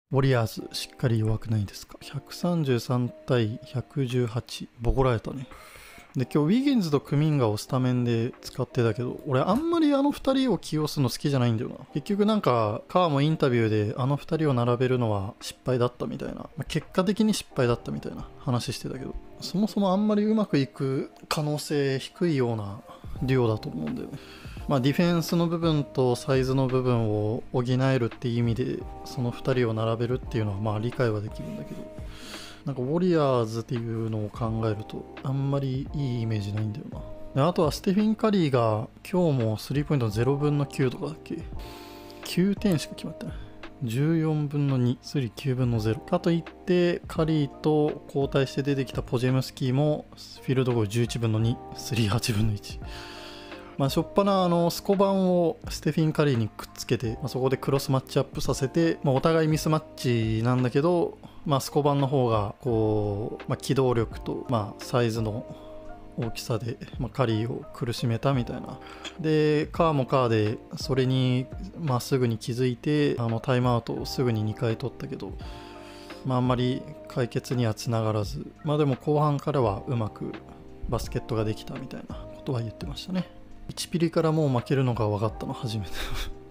ウォリアーズしっかり弱くないですか。133対118、ボコられたね。で、今日ウィギンズとクミンガをスタメンで使ってたけど、俺あんまりあの2人を起用するの好きじゃないんだよな。結局なんか、カーもインタビューであの2人を並べるのは失敗だったみたいな、結果的に失敗だったみたいな話してたけど、そもそもあんまりうまくいく可能性低いようなデュオだと思うんだよね。ディフェンスの部分とサイズの部分を補えるっていう意味でその2人を並べるっていうのは理解はできるんだけど、なんかウォリアーズっていうのを考えるとあんまりいいイメージないんだよな。であとはステフィン・カリーが今日もスリーポイント0分の9とかだっけ、9点しか決まってない。14分の2、スリー9分の0。かといってカリーと交代して出てきたポジェムスキーもフィールドゴール11分の2、スリー8分の1。しょっぱなスコバンをステフィン・カリーにくっつけて、そこでクロスマッチアップさせて、お互いミスマッチなんだけど、スコバンの方がこう、機動力と、サイズの大きさで、カリーを苦しめたみたいな。でカーもカーでそれに、すぐに気づいてタイムアウトをすぐに2回取ったけど、あんまり解決にはつながらず、でも後半からはうまくバスケットができたみたいなことは言ってましたね。1ピリからもう負けるのが分かったの初めて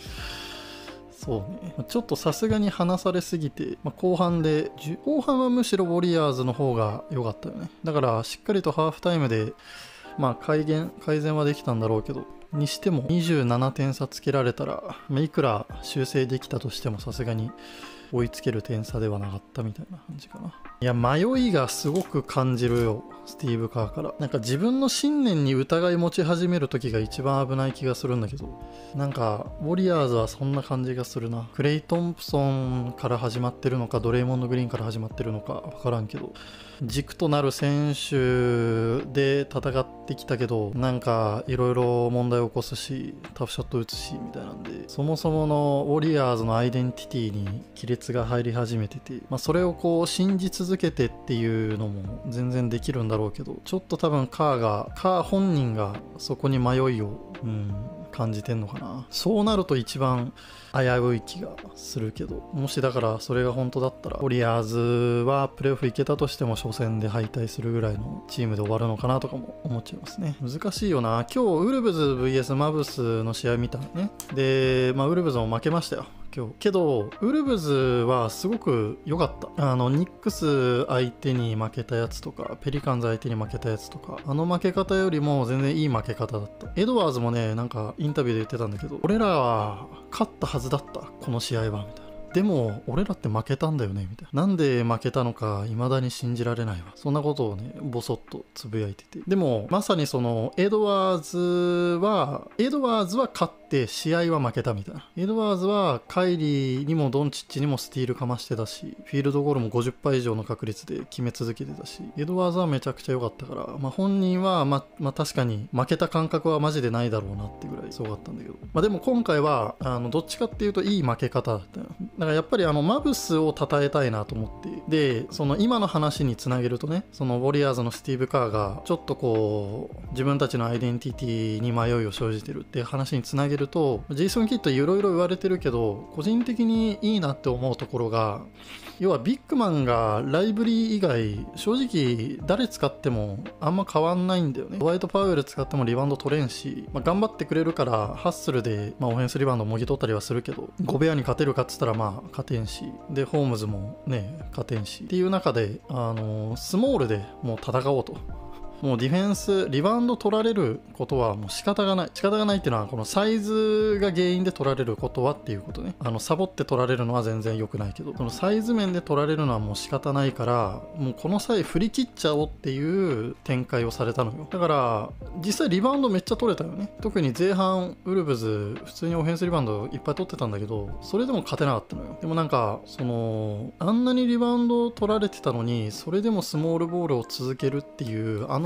そうね、ちょっとさすがに離されすぎて、後半はむしろウォリアーズの方が良かったよね。だからしっかりとハーフタイムで改善はできたんだろうけど、にしても27点差つけられたら、いくら修正できたとしてもさすがに追いつける点差ではなかったみたいな感じかな。いや迷いがすごく感じるよ、スティーブ・カーから。なんか自分の信念に疑い持ち始める時が一番危ない気がするんだけど、なんかウォリアーズはそんな感じがするな。クレイ・トンプソンから始まってるのかドレイモンド・グリーンから始まってるのか分からんけど、軸となる選手で戦ってきたけど、なんかいろいろ問題を起こすしタフショット打つしみたいなんで、そもそものウォリアーズのアイデンティティに亀裂が入り始めてて、それをこう信じ続けてっていうのも全然できるんだろうけど、ちょっと多分カー本人がそこに迷いを、感じてんのかな。そうなると一番危うい気がするけど、もしだからそれが本当だったらウォリアーズはプレーオフ行けたとしても初戦で敗退するぐらいのチームで終わるのかなとかも思っちゃいますね。難しいよな。今日ウルブズ vs マブスの試合見たね。でウルブズも負けましたよ今日。けどウルブズはすごく良かった。ニックス相手に負けたやつとかペリカンズ相手に負けたやつとか、負け方よりも全然いい負け方だった。エドワーズもね、なんかインタビューで言ってたんだけど、俺らは勝ったはずだったこの試合はみたいな。でも俺らって負けたんだよねみたいな。なんで負けたのか未だに信じられないわ。そんなことをねボソッとつぶやいてて、でもまさにそのエドワーズは勝って試合は負けたみたいな。エドワーズはカイリーにもドンチッチにもスティールかましてたし、フィールドゴールも 50% 以上の確率で決め続けてたし、エドワーズはめちゃくちゃ良かったから、本人は確かに負けた感覚はマジでないだろうなってぐらいすごかったんだけど、でも今回はどっちかっていうといい負け方だったよ。だからやっぱりマブスを称えたいなと思って、でその今の話につなげるとね、そのウォリアーズのスティーブ・カーがちょっとこう自分たちのアイデンティティに迷いを生じてるっていう話につなげると、ジェイソン・キッドいろいろ言われてるけど個人的にいいなって思うところが、要はビッグマンがライブリー以外正直誰使ってもあんま変わんないんだよね。ホワイト・パウエル使ってもリバウンド取れんし、頑張ってくれるからハッスルで、オフェンスリバウンドもぎ取ったりはするけど、ゴベアに勝てるかっつったら勝てんし、でホームズもね勝てんしっていう中でスモールでもう戦おうと。もうディフェンスリバウンド取られることはもう仕方がないっていうのは、このサイズが原因で取られることはっていうことね。サボって取られるのは全然良くないけど、そのサイズ面で取られるのはもう仕方ないから、もうこの際振り切っちゃおうっていう展開をされたのよ。だから実際リバウンドめっちゃ取れたよね。特に前半ウルブズ普通にオフェンスリバウンドいっぱい取ってたんだけど、それでも勝てなかったのよ。でもなんかあんなにリバウンド取られてたのにそれでもスモールボールを続けるっていう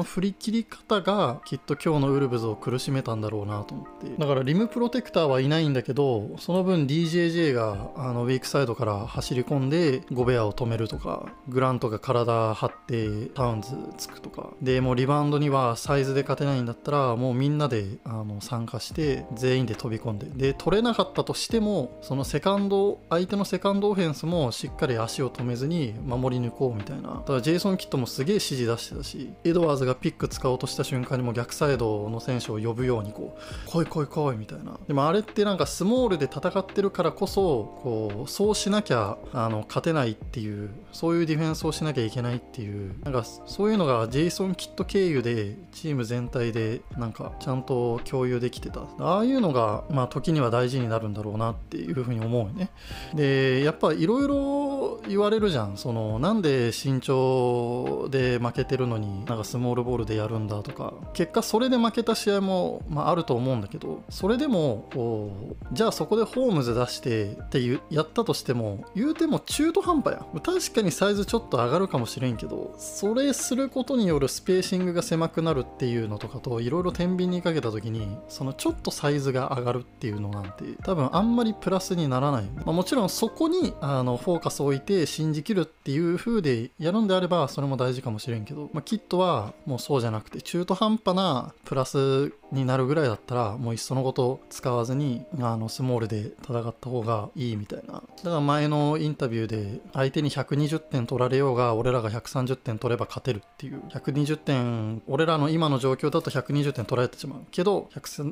の振り切り方がきっと今日のウルブズを苦しめたんだろうなと思って。だからリムプロテクターはいないんだけど、その分 DJJ がウィークサイドから走り込んでゴベアを止めるとか、グラントが体張ってタウンズつくとかで、もうリバウンドにはサイズで勝てないんだったらもうみんなで参加して全員で飛び込んで、取れなかったとしてもその相手のセカンドオフェンスもしっかり足を止めずに守り抜こうみたいな。だからジェイソン・キッドもすげえ指示出してたし、エドワーズがピック使おうとした瞬間にも逆サイドの選手を呼ぶようにこう来い来い来いみたいな。でもあれってなんかスモールで戦ってるからこそそうしなきゃ勝てないっていう、そういうディフェンスをしなきゃいけないっていう、なんかそういうのがジェイソン・キッド経由でチーム全体でなんかちゃんと共有できてた。ああいうのが時には大事になるんだろうなっていうふうに思うよね。でやっぱいろいろ言われるじゃん。なんで身長で負けてるのになんかスモールボールでやるんだとか、結果それで負けた試合も、あると思うんだけど、それでもじゃあそこでホームズ出してってやったとしても言うても中途半端や。確かにサイズちょっと上がるかもしれんけど、それすることによるスペーシングが狭くなるっていうのとかといろいろ天秤にかけた時に、そのちょっとサイズが上がるっていうのなんて多分あんまりプラスにならないよね。もちろんそこにフォーカスを置いて信じきるっていう風でやるんであればそれも大事かもしれんけど、キットはもうそうじゃなくて中途半端なプラスになるぐらいだったらもういっそのこと使わずにスモールで戦った方がいいみたいな。だから前のインタビューで相手に120点取られようが俺らが130点取れば勝てるっていう、120点俺らの今の状況だと120点取られてしまうけど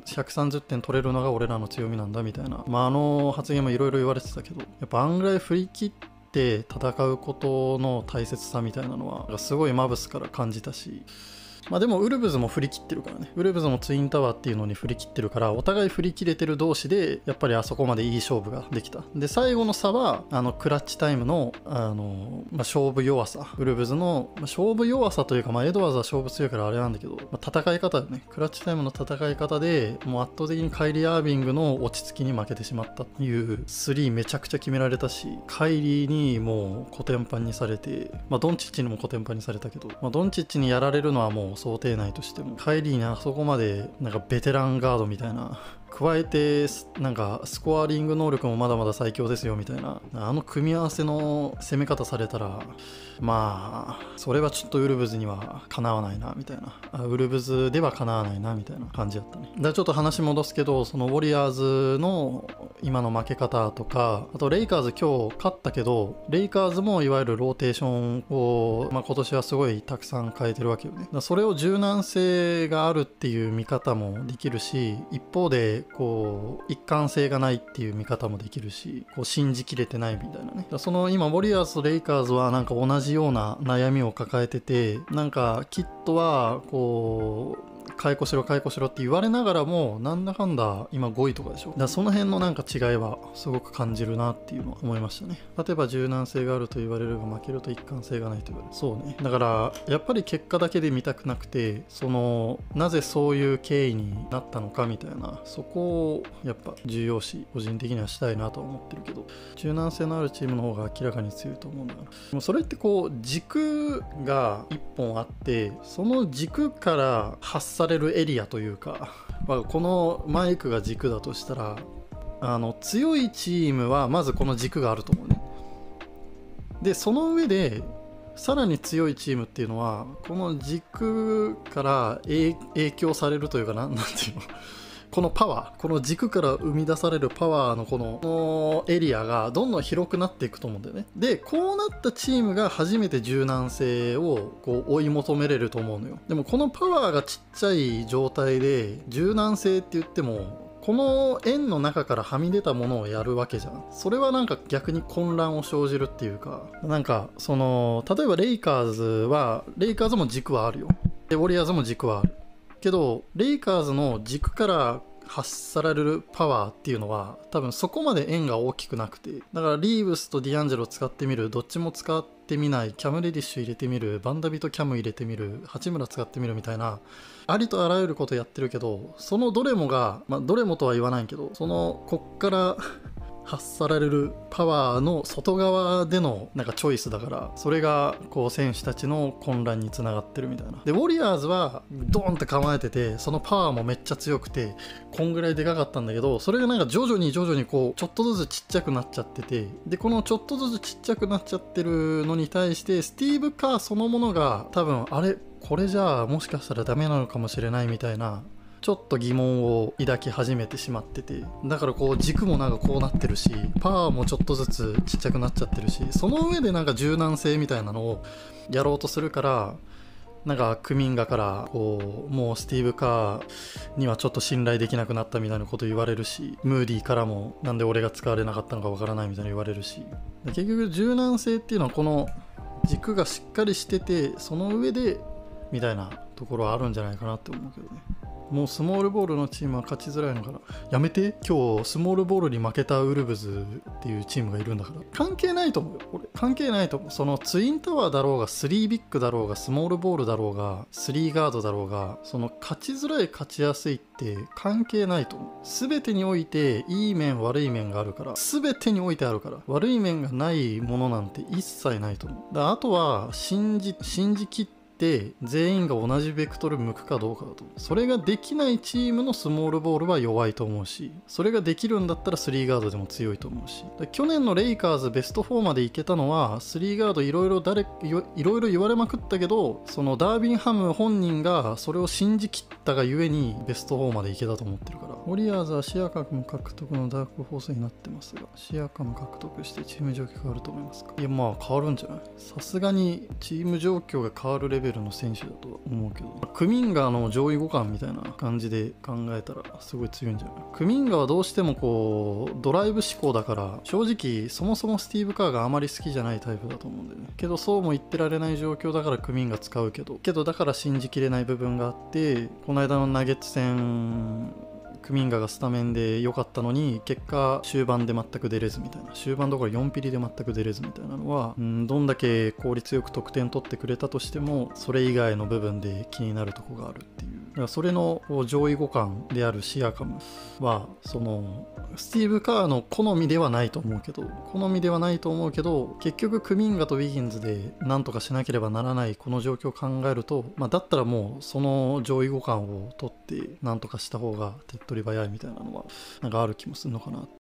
130点取れるのが俺らの強みなんだみたいな、発言もいろいろ言われてたけど、やっぱ案外振り切って戦うことの大切さみたいなのはすごいマブスから感じたし、でもウルブズも振り切ってるからね。ウルブズもツインタワーっていうのに振り切ってるから、お互い振り切れてる同士でやっぱりあそこまでいい勝負ができた。で最後の差はクラッチタイムの勝負弱さ、ウルブズの勝負弱さというか、エドワーズは勝負強いからあれなんだけど、戦い方でね、クラッチタイムの戦い方でもう圧倒的にカイリー・アービングの落ち着きに負けてしまったっていうスリーめちゃくちゃ決められたし、カイリーにもうコテンパンにされて、ドンチッチにもコテンパンにされたけど、ドンチッチにやられるのはもう想定内としても、カイリーにあそこまでなんかベテランガードみたいな、加えてなんかスコアリング能力もまだまだ最強ですよみたいな組み合わせの攻め方されたら、それはちょっとウルブズにはかなわないなみたいな、ウルブズではかなわないなみたいな感じだったね。だからちょっと話戻すけど、そのウォリアーズの今の負け方とか、あとレイカーズ今日勝ったけど、レイカーズもいわゆるローテーションを、今年はすごいたくさん変えてるわけよね。だからそれを柔軟性があるっていう見方もできるし、一方で一貫性がないっていう見方もできるし、信じきれてないみたいなね。その今ウォリアーズとレイカーズはなんか同じような悩みを抱えてて、なんかキッドは解雇しろ解雇しろって言われながらもなんだかんだ今5位とかでしょ。だからその辺のなんか違いはすごく感じるなっていうのは思いましたね。例えば柔軟性があると言われるが負けると一貫性がないと言われる。そうね。だからやっぱり結果だけで見たくなくて、なぜそういう経緯になったのかみたいな、そこをやっぱ重要視個人的にはしたいなとは思ってるけど、柔軟性のあるチームの方が明らかに強いと思うんだから。でもそれって軸が1本あって、その軸から発されるエリアというか、このマイクが軸だとしたら、強いチームはまずこの軸があると思うね。でその上でさらに強いチームっていうのはこの軸から影響されるというか、なんていうのこのパワー、この軸から生み出されるパワーのこのエリアがどんどん広くなっていくと思うんだよね。でこうなったチームが初めて柔軟性を追い求めれると思うのよ。でもこのパワーがちっちゃい状態で柔軟性って言っても、この円の中からはみ出たものをやるわけじゃん。それはなんか逆に混乱を生じるっていうか、なんか例えばレイカーズも軸はあるよ。でウォリアーズも軸はあるけど、レイカーズの軸から発されるパワーっていうのは多分そこまで円が大きくなくて、だからリーブスとディアンジェロ使ってみる、どっちも使ってみない、キャムレディッシュ入れてみる、バンダビとキャム入れてみる、八村使ってみるみたいな、ありとあらゆることやってるけど、そのどれもが、どれもとは言わないけど、こっから発されるパワーの外側でのなんかチョイスだから、それがこう選手たちの混乱につながってるみたいな。でウォリアーズはドーンって構えてて、そのパワーもめっちゃ強くてこんぐらいでかかったんだけど、それがなんか徐々にこうちょっとずつちっちゃくなっちゃってて、でこのちょっとずつちっちゃくなっちゃってるのに対してスティーブ・カーそのものが多分あれこれじゃあもしかしたらダメなのかもしれないみたいなちょっと疑問を抱き始めてしまってて、だからこう軸もなんかこうなってるし、パワーもちょっとずつちっちゃくなっちゃってるし、その上でなんか柔軟性みたいなのをやろうとするから、なんかクミンガからこうもうスティーブ・カーにはちょっと信頼できなくなったみたいなこと言われるし、ムーディからもなんで俺が使われなかったのかわからないみたいな言われるし、結局柔軟性っていうのはこの軸がしっかりしてて、その上でみたいなところはあるんじゃないかなって思うけどね。もうスモールボールのチームは勝ちづらいのかな。やめて、今日スモールボールに負けたウルブズっていうチームがいるんだから。関係ないと思うよ、俺。関係ないと思う。そのツインタワーだろうが、3ビッグだろうが、スモールボールだろうが、3ガードだろうが、その勝ちづらい、勝ちやすいって関係ないと思う。全てにおいていい面、悪い面があるから。全てにおいてあるから。悪い面がないものなんて一切ないと思う。あとは信じきって全員が同じベクトル向くかどうかだと思う。それができないチームのスモールボールは弱いと思うし、それができるんだったら3ガードでも強いと思うし、去年のレイカーズベスト4までいけたのは3ガードいろいろ言われまくったけど、そのダービンハム本人がそれを信じきったがゆえにベスト4までいけたと思ってるから。ウォリアーズはシアカム獲得のダークホースになってますが、シアカム獲得してチーム状況変わると思いますか？いやまあ変わるんじゃない？さすがにチーム状況が変わるレベルの選手だとは思うけど、クミンガの上位互換みたいな感じで考えたらすごい強いんじゃない？クミンガはどうしてもこうドライブ思考だから、正直そもそもスティーブ・カーがあまり好きじゃないタイプだと思うんだよね。けどそうも言ってられない状況だからクミンガ使うけどだから信じきれない部分があって、この間のナゲッツ戦クミンガがスタメンで良かったのに結果終盤で全く出れずみたいな、終盤どころ4ピリで全く出れずみたいなのは、どんだけ効率よく得点取ってくれたとしてもそれ以外の部分で気になるとこがあるっていう。だからそれの上位互換であるシアカムはそのスティーブ・カーの好みではないと思うけど結局クミンガとウィギンズで何とかしなければならないこの状況を考えると、だったらもうその上位互換を取って何とかした方が手っ取り早いみたいなのはなんかある気もするのかな。